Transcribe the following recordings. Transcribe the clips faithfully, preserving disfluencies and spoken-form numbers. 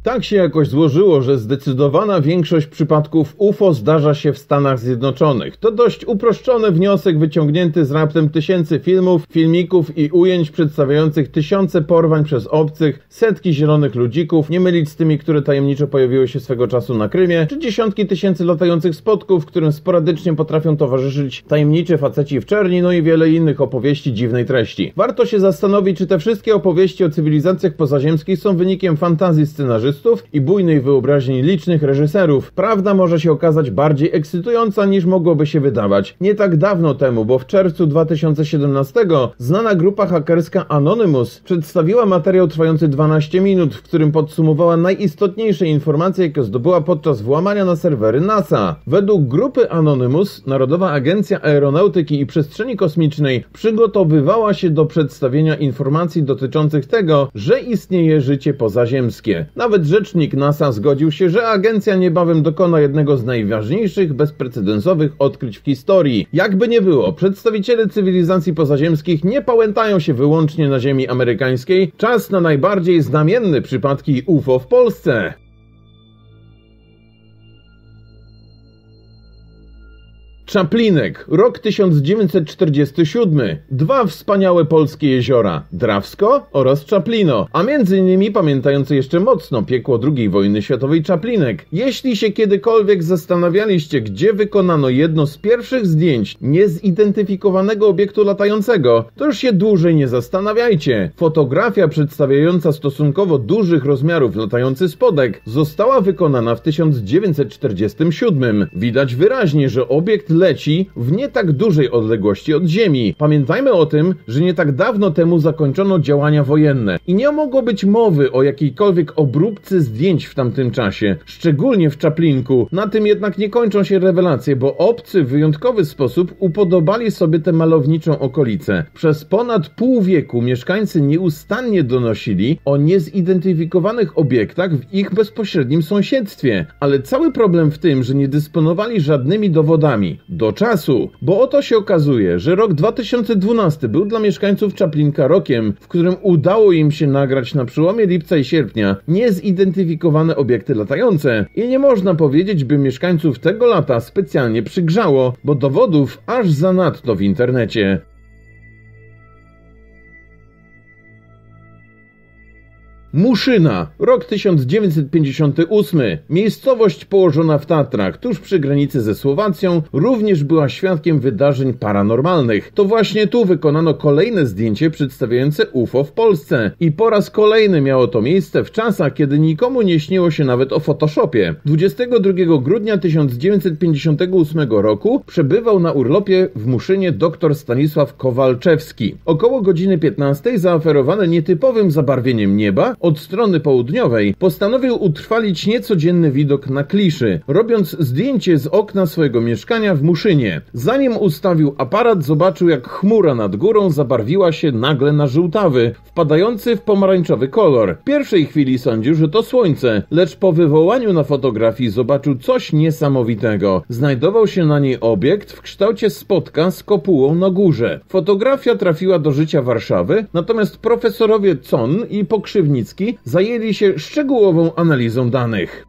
Tak się jakoś złożyło, że zdecydowana większość przypadków U F O zdarza się w Stanach Zjednoczonych. To dość uproszczony wniosek wyciągnięty z raptem tysięcy filmów, filmików i ujęć przedstawiających tysiące porwań przez obcych, setki zielonych ludzików, nie mylić z tymi, które tajemniczo pojawiły się swego czasu na Krymie, czy dziesiątki tysięcy latających spotków, którym sporadycznie potrafią towarzyszyć tajemniczy faceci w czerni, no i wiele innych opowieści dziwnej treści. Warto się zastanowić, czy te wszystkie opowieści o cywilizacjach pozaziemskich są wynikiem fantazji scenarzystów i bujnej wyobraźni licznych reżyserów. Prawda może się okazać bardziej ekscytująca niż mogłoby się wydawać. Nie tak dawno temu, bo w czerwcu dwa tysiące siedemnastego znana grupa hakerska Anonymous przedstawiła materiał trwający dwanaście minut, w którym podsumowała najistotniejsze informacje, jakie zdobyła podczas włamania na serwery NASA. Według grupy Anonymous Narodowa Agencja Aeronautyki i Przestrzeni Kosmicznej przygotowywała się do przedstawienia informacji dotyczących tego, że istnieje życie pozaziemskie. Nawet rzecznik NASA zgodził się, że agencja niebawem dokona jednego z najważniejszych, bezprecedensowych odkryć w historii. Jakby nie było, przedstawiciele cywilizacji pozaziemskich nie pałętają się wyłącznie na ziemi amerykańskiej. Czas na najbardziej znamienne przypadki U F O w Polsce. Czaplinek, rok tysiąc dziewięćset czterdziesty siódmy. Dwa wspaniałe polskie jeziora, Drawsko oraz Czaplino, a między innymi pamiętający jeszcze mocno piekło drugiej wojny światowej Czaplinek. Jeśli się kiedykolwiek zastanawialiście, gdzie wykonano jedno z pierwszych zdjęć niezidentyfikowanego obiektu latającego, to już się dłużej nie zastanawiajcie. Fotografia przedstawiająca stosunkowo dużych rozmiarów latający spodek została wykonana w tysiąc dziewięćset czterdziestym siódmym. Widać wyraźnie, że obiekt leci w nie tak dużej odległości od Ziemi. Pamiętajmy o tym, że nie tak dawno temu zakończono działania wojenne i nie mogło być mowy o jakiejkolwiek obróbce zdjęć w tamtym czasie, szczególnie w Czaplinku. Na tym jednak nie kończą się rewelacje, bo obcy w wyjątkowy sposób upodobali sobie tę malowniczą okolicę. Przez ponad pół wieku mieszkańcy nieustannie donosili o niezidentyfikowanych obiektach w ich bezpośrednim sąsiedztwie, ale cały problem w tym, że nie dysponowali żadnymi dowodami. Do czasu, bo oto się okazuje, że rok dwa tysiące dwunasty był dla mieszkańców Czaplinka rokiem, w którym udało im się nagrać na przełomie lipca i sierpnia niezidentyfikowane obiekty latające. I nie można powiedzieć, by mieszkańców tego lata specjalnie przygrzało, bo dowodów aż zanadto w internecie. Muszyna, rok tysiąc dziewięćset pięćdziesiąty ósmy. Miejscowość położona w Tatrach, tuż przy granicy ze Słowacją, również była świadkiem wydarzeń paranormalnych. To właśnie tu wykonano kolejne zdjęcie przedstawiające U F O w Polsce. I po raz kolejny miało to miejsce w czasach, kiedy nikomu nie śniło się nawet o Photoshopie. dwudziestego drugiego grudnia tysiąc dziewięćset pięćdziesiątego ósmego roku przebywał na urlopie w Muszynie dr Stanisław Kowalczewski. Około godziny piętnastej, zaoferowany nietypowym zabarwieniem nieba, od strony południowej, postanowił utrwalić niecodzienny widok na kliszy, robiąc zdjęcie z okna swojego mieszkania w Muszynie. Zanim ustawił aparat, zobaczył, jak chmura nad górą zabarwiła się nagle na żółtawy, wpadający w pomarańczowy kolor. W pierwszej chwili sądził, że to słońce, lecz po wywołaniu na fotografii zobaczył coś niesamowitego. Znajdował się na niej obiekt w kształcie spotka z kopułą na górze. Fotografia trafiła do życia Warszawy, natomiast profesorowie Con i Pokrzywnicki zajęli się szczegółową analizą danych.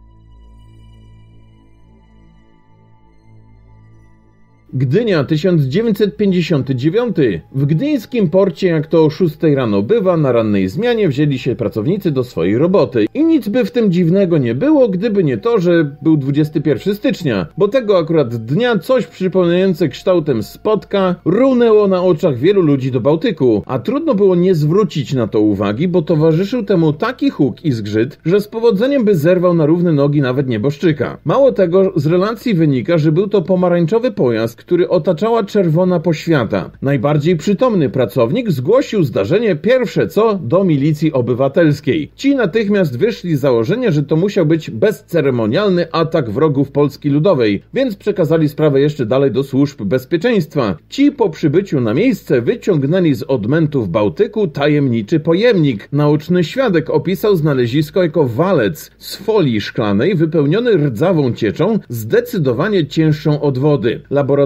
Gdynia, tysiąc dziewięćset pięćdziesiąty dziewiąty. W gdyńskim porcie, jak to o szóstej rano bywa, na rannej zmianie wzięli się pracownicy do swojej roboty. I nic by w tym dziwnego nie było, gdyby nie to, że był dwudziestego pierwszego stycznia, bo tego akurat dnia coś przypominające kształtem spotka runęło na oczach wielu ludzi do Bałtyku, a trudno było nie zwrócić na to uwagi, bo towarzyszył temu taki huk i zgrzyt, że z powodzeniem by zerwał na równe nogi nawet nieboszczyka. Mało tego, z relacji wynika, że był to pomarańczowy pojazd, który otaczała czerwona poświata. Najbardziej przytomny pracownik zgłosił zdarzenie pierwsze co do milicji obywatelskiej. Ci natychmiast wyszli z założenia, że to musiał być bezceremonialny atak wrogów Polski Ludowej, więc przekazali sprawę jeszcze dalej do służb bezpieczeństwa. Ci po przybyciu na miejsce wyciągnęli z odmętów Bałtyku tajemniczy pojemnik. Naoczny świadek opisał znalezisko jako walec z folii szklanej wypełniony rdzawą cieczą, zdecydowanie cięższą od wody. Laboratorium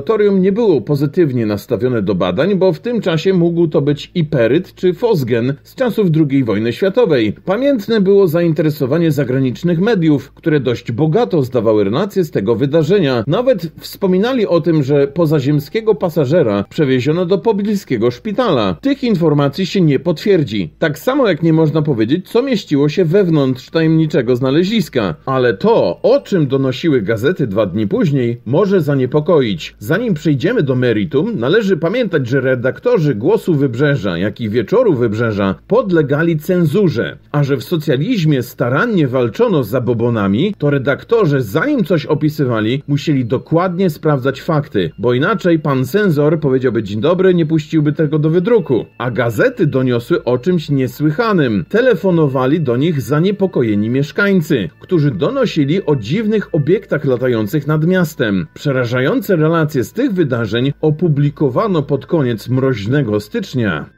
laboratorium nie było pozytywnie nastawione do badań, bo w tym czasie mógł to być iperyt czy fosgen z czasów drugiej wojny światowej. Pamiętne było zainteresowanie zagranicznych mediów, które dość bogato zdawały relacje z tego wydarzenia. Nawet wspominali o tym, że pozaziemskiego pasażera przewieziono do pobliskiego szpitala. Tych informacji się nie potwierdzi. Tak samo jak nie można powiedzieć, co mieściło się wewnątrz tajemniczego znaleziska. Ale to, o czym donosiły gazety dwa dni później, może zaniepokoić. Zanim przejdziemy do meritum, należy pamiętać, że redaktorzy Głosu Wybrzeża, jak i Wieczoru Wybrzeża podlegali cenzurze, a że w socjalizmie starannie walczono z zabobonami, to redaktorzy, zanim coś opisywali, musieli dokładnie sprawdzać fakty, bo inaczej pan cenzor powiedziałby dzień dobry, nie puściłby tego do wydruku. A gazety doniosły o czymś niesłychanym. Telefonowali do nich zaniepokojeni mieszkańcy, którzy donosili o dziwnych obiektach latających nad miastem. Przerażające relacje z tych wydarzeń opublikowano pod koniec mroźnego stycznia.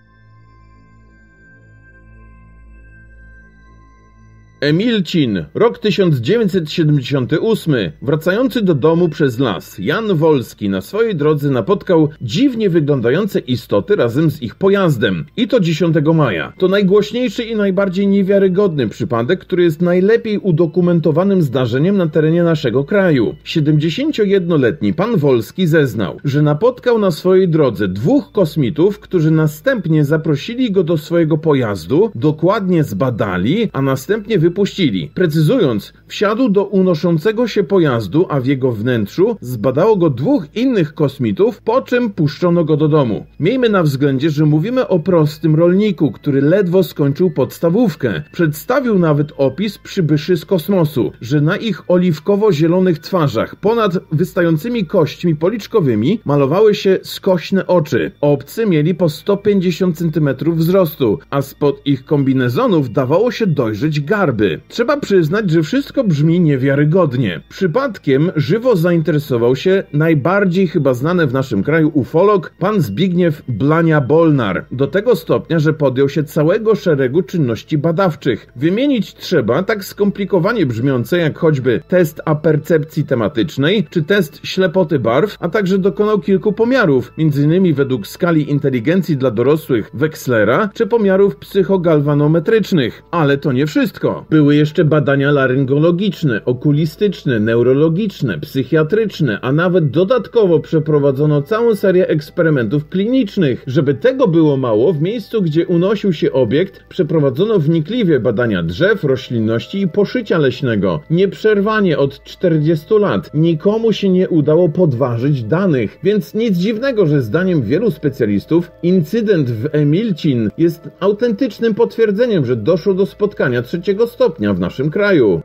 Emilcin, rok tysiąc dziewięćset siedemdziesiąty ósmy. Wracający do domu przez las, Jan Wolski na swojej drodze napotkał dziwnie wyglądające istoty razem z ich pojazdem. I to dziesiątego maja. To najgłośniejszy i najbardziej niewiarygodny przypadek, który jest najlepiej udokumentowanym zdarzeniem na terenie naszego kraju. siedemdziesięciojednoletni pan Wolski zeznał, że napotkał na swojej drodze dwóch kosmitów, którzy następnie zaprosili go do swojego pojazdu, dokładnie zbadali, a następnie wypuścili. Precyzując, wsiadł do unoszącego się pojazdu, a w jego wnętrzu zbadało go dwóch innych kosmitów, po czym puszczono go do domu. Miejmy na względzie, że mówimy o prostym rolniku, który ledwo skończył podstawówkę. Przedstawił nawet opis przybyszy z kosmosu, że na ich oliwkowo-zielonych twarzach, ponad wystającymi kośćmi policzkowymi, malowały się skośne oczy. Obcy mieli po sto pięćdziesiąt centymetrów wzrostu, a spod ich kombinezonów dawało się dojrzeć garby. Trzeba przyznać, że wszystko brzmi niewiarygodnie. Przypadkiem żywo zainteresował się najbardziej chyba znany w naszym kraju ufolog pan Zbigniew Blania-Bolnar. Do tego stopnia, że podjął się całego szeregu czynności badawczych. Wymienić trzeba tak skomplikowanie brzmiące jak choćby test apercepcji tematycznej, czy test ślepoty barw, a także dokonał kilku pomiarów, między innymi według skali inteligencji dla dorosłych Wechslera, czy pomiarów psychogalwanometrycznych. Ale to nie wszystko. Były jeszcze badania laryngologiczne, okulistyczne, neurologiczne, psychiatryczne, a nawet dodatkowo przeprowadzono całą serię eksperymentów klinicznych. Żeby tego było mało, w miejscu, gdzie unosił się obiekt, przeprowadzono wnikliwie badania drzew, roślinności i poszycia leśnego. Nieprzerwanie od czterdziestu lat nikomu się nie udało podważyć danych, więc nic dziwnego, że zdaniem wielu specjalistów incydent w Emilcin jest autentycznym potwierdzeniem, że doszło do spotkania trzeciego stopnia w naszym kraju.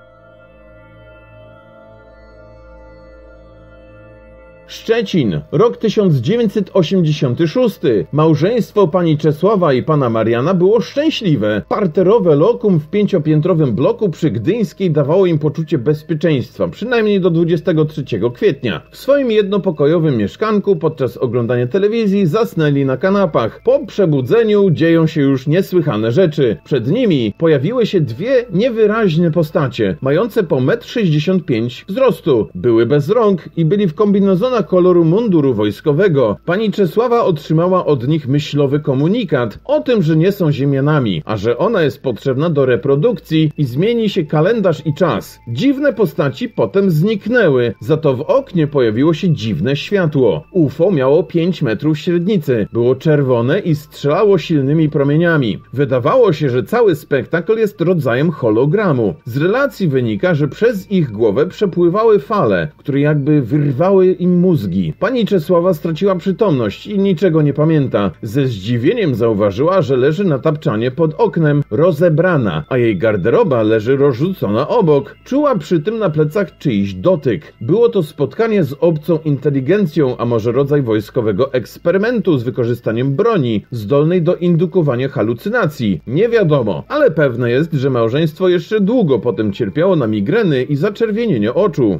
Szczecin, rok tysiąc dziewięćset osiemdziesiąty szósty. Małżeństwo pani Czesława i pana Mariana było szczęśliwe. Parterowe lokum w pięciopiętrowym bloku przy Gdyńskiej dawało im poczucie bezpieczeństwa, przynajmniej do dwudziestego trzeciego kwietnia. W swoim jednopokojowym mieszkanku podczas oglądania telewizji zasnęli na kanapach. Po przebudzeniu dzieją się już niesłychane rzeczy. Przed nimi pojawiły się dwie niewyraźne postacie, mające po metr sześćdziesiąt pięć wzrostu. Były bez rąk i byli w kombinezonach koloru munduru wojskowego. Pani Czesława otrzymała od nich myślowy komunikat o tym, że nie są ziemianami, a że ona jest potrzebna do reprodukcji i zmieni się kalendarz i czas. Dziwne postaci potem zniknęły, za to w oknie pojawiło się dziwne światło. U F O miało pięć metrów średnicy, było czerwone i strzelało silnymi promieniami. Wydawało się, że cały spektakl jest rodzajem hologramu. Z relacji wynika, że przez ich głowę przepływały fale, które jakby wyrwały im mózgi. Pani Czesława straciła przytomność i niczego nie pamięta. Ze zdziwieniem zauważyła, że leży na tapczanie pod oknem, rozebrana, a jej garderoba leży rozrzucona obok. Czuła przy tym na plecach czyjś dotyk. Było to spotkanie z obcą inteligencją, a może rodzaj wojskowego eksperymentu z wykorzystaniem broni, zdolnej do indukowania halucynacji. Nie wiadomo, ale pewne jest, że małżeństwo jeszcze długo potem cierpiało na migreny i zaczerwienienie oczu.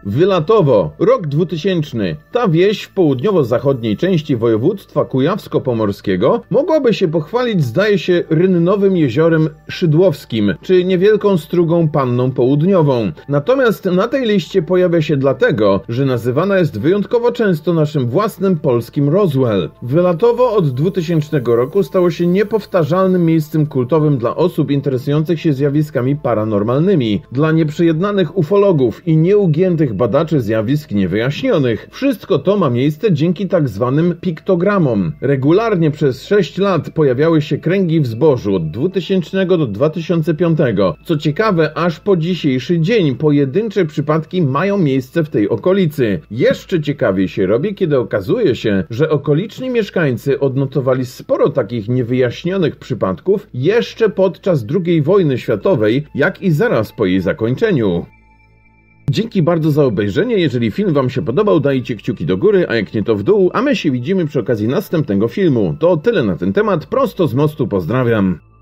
Wylatowo, rok dwutysięczny. Ta wieś w południowo-zachodniej części województwa kujawsko-pomorskiego mogłaby się pochwalić, zdaje się, rynnowym jeziorem Szydłowskim, czy niewielką strugą Panną Południową. Natomiast na tej liście pojawia się dlatego, że nazywana jest wyjątkowo często naszym własnym polskim Roswell. Wylatowo od dwutysięcznego roku stało się niepowtarzalnym miejscem kultowym dla osób interesujących się zjawiskami paranormalnymi, dla nieprzejednanych ufologów i nieugiętych badaczy zjawisk niewyjaśnionych. Wszystko to ma miejsce dzięki tak zwanym piktogramom. Regularnie przez sześć lat pojawiały się kręgi w zbożu od dwutysięcznego do dwa tysiące piątego. Co ciekawe, aż po dzisiejszy dzień pojedyncze przypadki mają miejsce w tej okolicy. Jeszcze ciekawiej się robi, kiedy okazuje się, że okoliczni mieszkańcy odnotowali sporo takich niewyjaśnionych przypadków jeszcze podczas drugiej wojny światowej, jak i zaraz po jej zakończeniu. Dzięki bardzo za obejrzenie. Jeżeli film wam się podobał, dajcie kciuki do góry, a jak nie to w dół, a my się widzimy przy okazji następnego filmu. To tyle na ten temat. Prosto z mostu pozdrawiam.